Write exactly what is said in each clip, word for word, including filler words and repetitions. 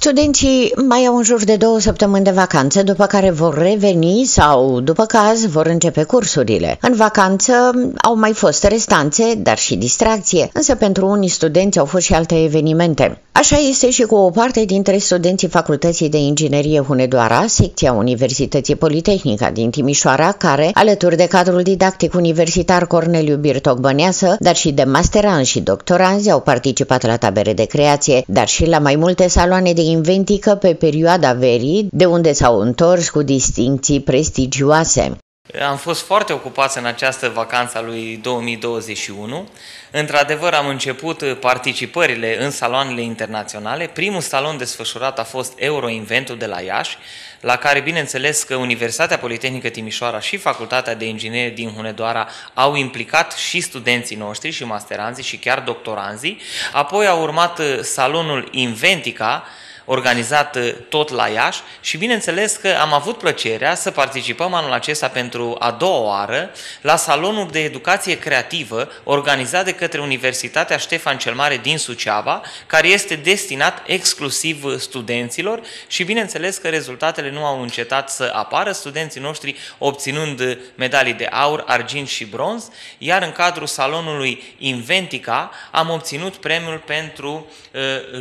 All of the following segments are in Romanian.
Studenții mai au în jur de două săptămâni de vacanță, după care vor reveni sau, după caz, vor începe cursurile. În vacanță au mai fost restanțe, dar și distracție, însă pentru unii studenți au fost și alte evenimente. Așa este și cu o parte dintre studenții Facultății de Inginerie Hunedoara, secția Universității Politehnica din Timișoara, care, alături de cadrul didactic universitar Corneliu Birtoc Băneasă, dar și de masteranzi și doctoranzi, au participat la tabere de creație, dar și la mai multe saloane de inventică pe perioada verii, de unde s-au întors cu distincții prestigioase. Am fost foarte ocupați în această vacanță a lui două mii douăzeci și unu. Într-adevăr, am început participările în saloanele internaționale. Primul salon desfășurat a fost Euroinventul de la Iași, la care, bineînțeles, că Universitatea Politehnică Timișoara și Facultatea de Inginerie din Hunedoara au implicat și studenții noștri, și masteranzii, și chiar doctoranzii. Apoi a urmat salonul Inventica, organizat tot la Iași, și bineînțeles că am avut plăcerea să participăm anul acesta pentru a doua oară la salonul de educație creativă organizat de către Universitatea Ștefan cel Mare din Suceava, care este destinat exclusiv studenților, și bineînțeles că rezultatele nu au încetat să apară, studenții noștri obținând medalii de aur, argint și bronz, iar în cadrul salonului Inventica am obținut premiul pentru uh,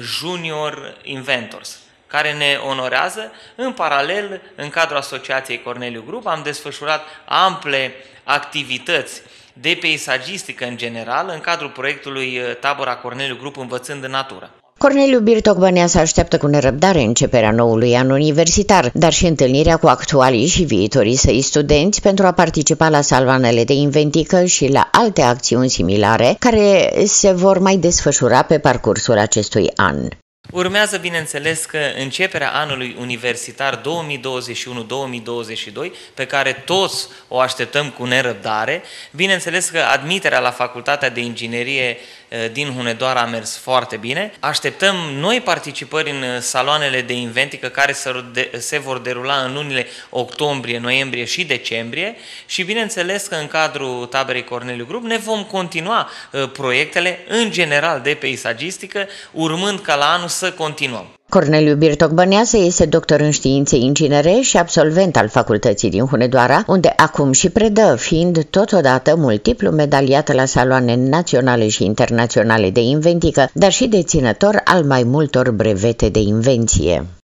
Junior Inventor, care ne onorează. În paralel, în cadrul Asociației Corneliu Group, am desfășurat ample activități de peisagistică în general, în cadrul proiectului Tabăra Corneliu Group Învățând în Natură. Corneliu Birtoc Băneasă așteaptă cu nerăbdare începerea noului an universitar, dar și întâlnirea cu actualii și viitorii săi studenți pentru a participa la saloanele de inventică și la alte acțiuni similare care se vor mai desfășura pe parcursul acestui an. Urmează, bineînțeles, că începerea anului universitar două mii douăzeci și unu două mii douăzeci și doi, pe care toți o așteptăm cu nerăbdare. Bineînțeles că admiterea la Facultatea de Inginerie din Hunedoara a mers foarte bine. Așteptăm noi participări în saloanele de inventică care se vor derula în lunile octombrie, noiembrie și decembrie, și bineînțeles că în cadrul taberei Corneliu Group ne vom continua proiectele în general de peisagistică, urmând ca la anul să continuăm. Corneliu Birtoc Băneasă este doctor în științe inginere și absolvent al Facultății din Hunedoara, unde acum și predă, fiind totodată multiplu medaliat la saloane naționale și internaționale de inventică, dar și deținător al mai multor brevete de invenție.